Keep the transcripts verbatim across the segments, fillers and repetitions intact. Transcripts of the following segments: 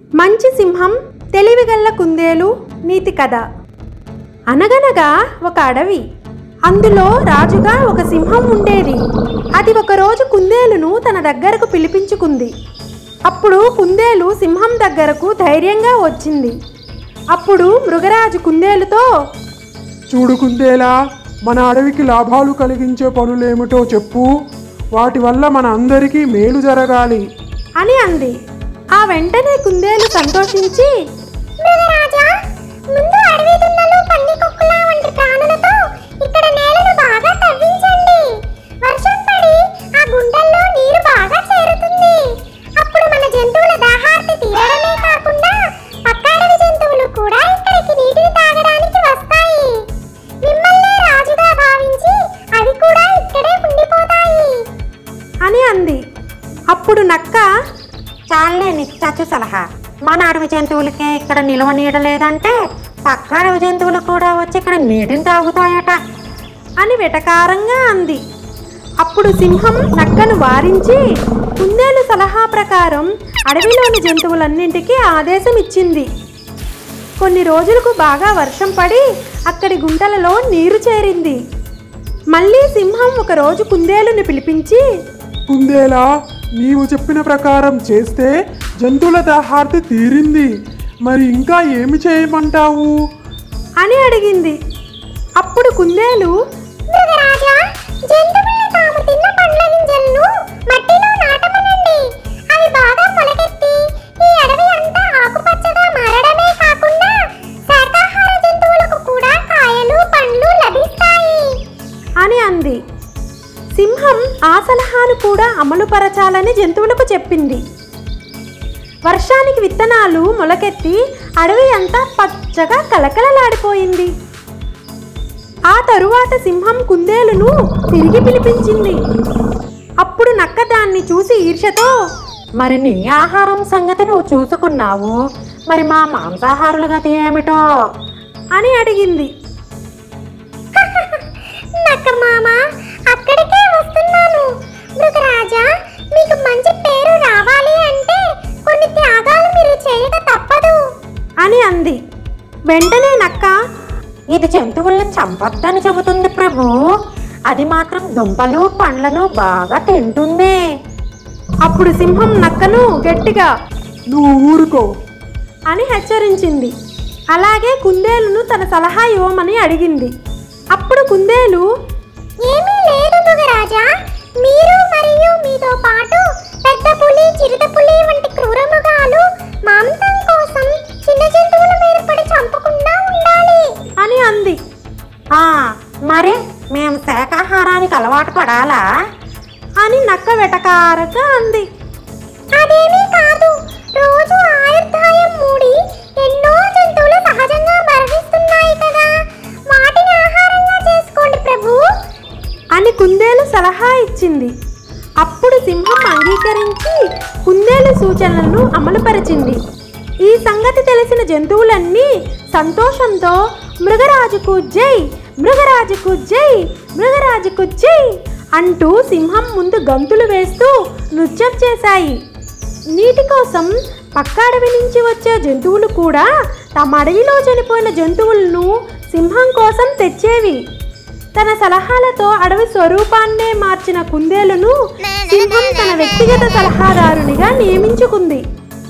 మంచి సింహం తెలివిగల్ల కుందేలు నీతి కథ. అనగనగా ఒక అడవి. అందులో రాజుగా ఒక సింహం ఉండేది. అది ఒకరోజు కుందేలును తన దగ్గరకు పిలిపించుకుంది. అప్పుడు కుందేలు సింహం దగ్గరకు ధైర్యంగా వచ్చింది. అప్పుడు మృగరాజు కుందేలుతో, చూడు కుందేలా, మన అడవికి లాభాలు కలిగించే పనులేమిటో చెప్పు, వాటి వల్ల మన అందరికీ మేలు జరగాలి అని అంది. ఆ వెంటనే కుందేలు సంతోషించి, మృగరాజా, ముందు అడవి దున్నలు, పందికొక్కుల వంటి ప్రాణులతో ఇక్కడ నేలను బాగా తవ్వించండి. వర్షం పడి ఆ గుంటల్లో నీరు బాగా చేరుతుంది. అప్పుడు మన జంతువుల దాహార్తి తీరడమే కాకుండా పక్క అడవి జంతువులు కూడా ఇక్కడికి నీటిని తాగడానికి వస్తాయి. మిమ్మల్ని రాజుగా భావించి అవి కూడా ఇక్కడే ఉండిపోతాయి అని అంది. అప్పుడు నక్క, చాలే నిత్యచ్చు సలహా. మన అడవి జంతువులకే ఇక్కడ నిల్వ నీడ లేదంటే పక్క అడవి జంతువులు కూడా వచ్చి ఇక్కడ నీటిని తాగుతాయట అని వెటకారంగా అంది. అప్పుడు సింహం నక్కను వారించి కుందేలు సలహా ప్రకారం అడవిలోని జంతువులన్నింటికీ ఆదేశం ఇచ్చింది. కొన్ని రోజులకు బాగా వర్షం పడి అక్కడి గుంటలలో నీరు చేరింది. మళ్ళీ సింహం ఒకరోజు కుందేలుని పిలిపించి, కుందేలా, నీవు చెప్పిన ప్రకారం చేస్తే జంతువుల దాహార్తి తీరింది, మరి ఇంకా ఏమి చేయమంటావు అని అడిగింది. అప్పుడు కుందేలు, మృగరాజా, జంతువులు తాము తిన్న పండ్ల గింజలను మట్టిలో నాటమనండి. అవి బాగా మొలకెత్తి ఈ అడవి అంతా ఆకుపచ్చగా మారడమే కాకుండా శాకాహార జంతువులకు కూడా కాయలు, పండ్లు లభిస్తాయి అని అంది. సింహం ఆ సలహాను కూడా అమలుపరచాలని జంతువులకు చెప్పింది. వర్షానికి విత్తనాలు మొలకెత్తి అడవి అంతా పచ్చగా కలకలలాడిపోయింది. ఆ తరువాత సింహం కుందేలును తిరిగి పిలిపించింది. అప్పుడు నక్క దాన్ని చూసి ఈర్ష్యతో, మరి నీ ఆహారం సంగతి నువ్వు చూసుకున్నావు, మరి మా మాంసాహారుల గతి ఏమిటో అని అడిగింది. నక్క మామ, అక్కడికే వస్తున్నాను. మృగరాజా, మీకు మంచి పేరు రావాలి అంటే కొన్ని త్యాగాలు మీరు చేయక తప్పదు అని అంది. వెంటనే నక్క, ఇది జంతువుల్ని చంపొద్దని చెబుతుంది ప్రభు, అది మాత్రం దుంపలు పండ్లను బాగా తింటుంది. అప్పుడు సింహం నక్కను గట్టిగా, నువ్వు ఊరుకో అని హెచ్చరించింది. అలాగే కుందేలును తన సలహా ఇవ్వమని అడిగింది. అప్పుడు కుందేలు, ఏమీ లేదు మృగరాజా, మీరు మరియు మీతో పాటు పెద్ద పులి, చిరుత పులి వంటి క్రూర మృగాలు మాంసం కోసం చిన్న జంతువుల మీద పడి చంపకుండా ఉండాలి అని అంది. ఆ మరి మేము శాకాహారానికి అలవాటు పడాలా అని నక్క వెటకారంగా అంది. అదేమీ కాదు, రోజు ఆయుర్దాయం మూడి ఎన్నో జంతువులు సహజంగా మరణిస్తున్నాయి కదా, వాటిని ఆహారంగా చేసుకోండి ప్రభు అని కుందేలు సలహా ఇచ్చింది. అప్పుడు సింహం అంగీకరించి కుందేలు సూచనలను అమలుపరిచింది. ఈ సంగతి తెలిసిన జంతువులన్నీ సంతోషంతో మృగరాజుకు జై, మృగరాజుకు జై, మృగరాజుకు జై అంటూ సింహం ముందు గంతులు వేస్తూ నృత్యం చేశాయి. నీటి కోసం పక్క అడవి నుంచి వచ్చే జంతువులు కూడా తమ అడవిలో చనిపోయిన జంతువులను సింహం కోసం తెచ్చేవి. తన సలహాలతో అడవి స్వరూపాన్నే మార్చిన కుందేలును సింహం తన వ్యక్తిగత సలహాదారునిగా నియమించుకుంది.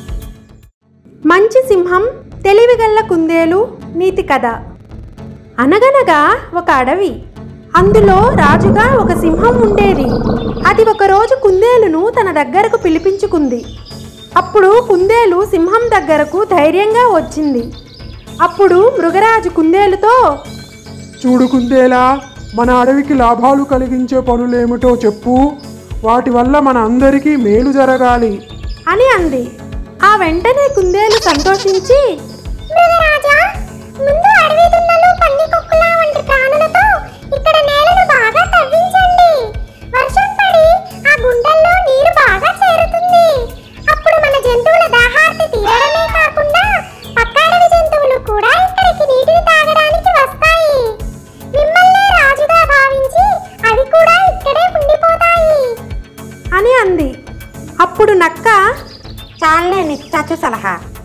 మంచి సింహం తెలివిగల్ల కుందేలు నీతి కథ. అనగనగా ఒక అడవి. అందులో రాజుగా ఒక సింహం ఉండేది. అది ఒకరోజు కుందేలును తన దగ్గరకు పిలిపించుకుంది. అప్పుడు కుందేలు సింహం దగ్గరకు ధైర్యంగా వచ్చింది. అప్పుడు మృగరాజు కుందేలుతో, చూడు కుందేలా, మన అడవికి లాభాలు కలిగించే పనులేమిటో చెప్పు, వాటి వల్ల మన అందరికీ మేలు జరగాలి అని అంది. ఆ వెంటనే కుందేలు సంతోషించి, మృగరాజా, ముందు అడవి దున్నలు, పందికొక్కుల వంటి ప్రాణులతో ఇక్కడ నేలను బాగా తవ్వించండి. వర్షం పడి ఆ గుంటల్లో నీరు బాగా చేరుతుంది. అప్పుడు మన జంతువుల దాహార్తి తీరడమే కాకుండా పక్క అడవి జంతువులు కూడా ఇక్కడికి నీటిని తాగడానికి వస్తాయి. మిమ్మల్ని రాజుగా భావించి అవి కూడా ఇక్కడే ఉండిపోతాయి అని అంది. అప్పుడు నక్క, చాలే నిత్యచ్చు సలహా.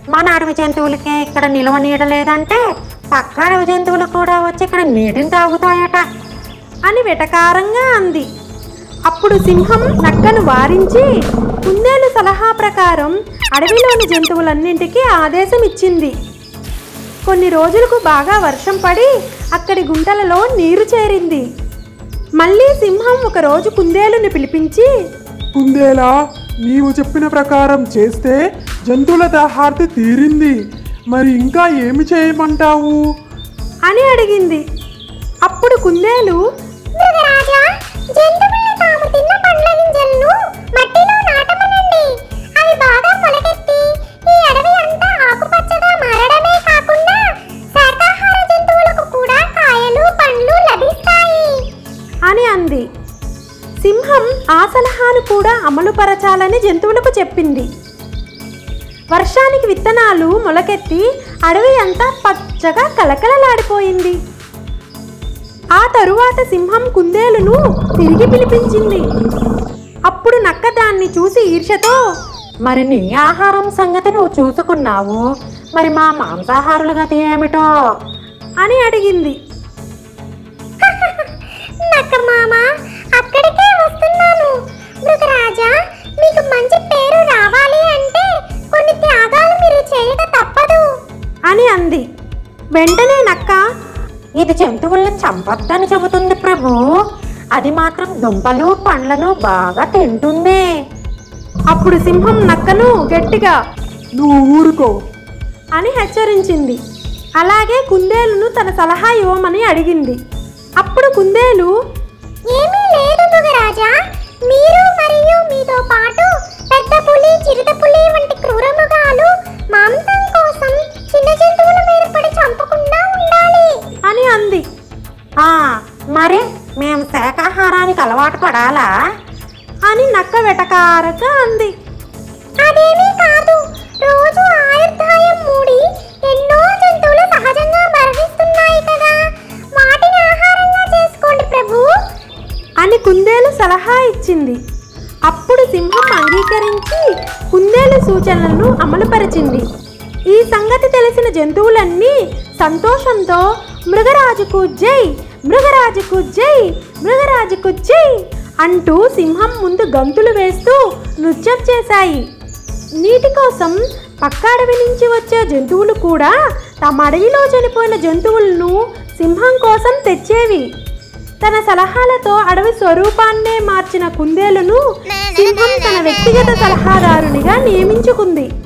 మన అడవి జంతువులకే ఇక్కడ నిల్వ నీడ లేదంటే పక్క అడవి జంతువులు కూడా వచ్చి ఇక్కడ నీటిని తాగుతాయట అని వెటకారంగా అంది. అప్పుడు సింహం నక్కను వారించి కుందేలు సలహా ప్రకారం అడవిలోని జంతువులన్నింటికీ ఆదేశం ఇచ్చింది. కొన్ని రోజులకు బాగా వర్షం పడి అక్కడి గుంటలలో నీరు చేరింది. మళ్ళీ సింహం ఒకరోజు కుందేలుని పిలిపించి, కుందేలా, నీవు చెప్పిన ప్రకారం చేస్తే జంతువుల దాహార్తి తీరింది. మరి ఇంకా ఏమి చేయమంటావు అని అడిగింది. అప్పుడు కుందేలు, మృగరాజా, జంతువులు తాము తిన్న పండ్ల గింజలను మట్టిలో నాటమనండి. అవి బాగా మొలకెత్తి ఈ అడవి అంతా ఆకుపచ్చగా మారడమే కాకుండా శాకాహార జంతువులకు కూడా కాయలు పండ్లు లభిస్తాయి అని అంది. సింహం ఆ సలహాను కూడా అమలుపరచాలని జంతువులకు చెప్పింది. వర్షానికి విత్తనాలు మొలకెత్తి అడవి అంతా పచ్చగా కలకలలాడిపోయింది. ఆ తరువాత సింహం కుందేలును తిరిగి పిలిపించింది. అప్పుడు నక్క దాన్ని చూసి ఈర్ష్యతో, మరి నీ ఆహారం సంగతి నువ్వు చూసుకున్నావు, మరి మా మాంసాహారుల గతి ఏమిటో అని అడిగింది. నక్క మామ, అక్కడికే వస్తున్నాను. మృగరాజా, మీకు మంచి పేరు రావాలి అంటే కొన్ని త్యాగాలు మీరు చేయక తప్పదు అని అంది. వెంటనే నక్క, ఇది జంతువులను చంపొద్దని చెబుతుంది ప్రభు, అది మాత్రం దుంపలు పండ్లను బాగా తింటుంది. అప్పుడు సింహం నక్కను గట్టిగా నువ్వు ఊరుకో అని హెచ్చరించింది. అలాగే కుందేలును తన సలహా ఇవ్వమని అడిగింది. అప్పుడు కుందేలు, ఏమీ లేదు మృగరాజా, మీరు మరియు మీతో పాటు పెద్ద పులి, చిరుత పులి వంటి క్రూర మృగాలు మాంసం కోసం చిన్న జంతువుల మీద పడి చంపకుండా ఉండాలి అని అంది. ఆ మరి మేము శాకాహారానికి అలవాటు పడాలా అని నక్క వెటకారగా అంది. అదేమీ కాదు, రోజు ఆయుర్దాయం మూడి ఎన్నో జంతువులు సహజంగా మరణిస్తున్నాయి కదా, వాటిని ఆహారంగా చేసుకోండి ప్రభు అని కుందేలు సలహా ఇచ్చింది. అప్పుడు సింహం అంగీకరించి కుందేలు సూచనలను అమలుపరిచింది. ఈ సంగతి తెలిసిన జంతువులన్నీ సంతోషంతో మృగరాజుకు జై, మృగరాజుకు జై, మృగరాజుకు జై అంటూ సింహం ముందు గంతులు వేస్తూ నృత్యం చేశాయి. నీటి కోసం పక్క అడవి నుంచి వచ్చే జంతువులు కూడా తమ అడవిలో చనిపోయిన జంతువులను సింహం కోసం తెచ్చేవి. తన సలహాలతో అడవి స్వరూపాన్నే మార్చిన కుందేలును సింహం తన వ్యక్తిగత సలహాదారునిగా నియమించుకుంది.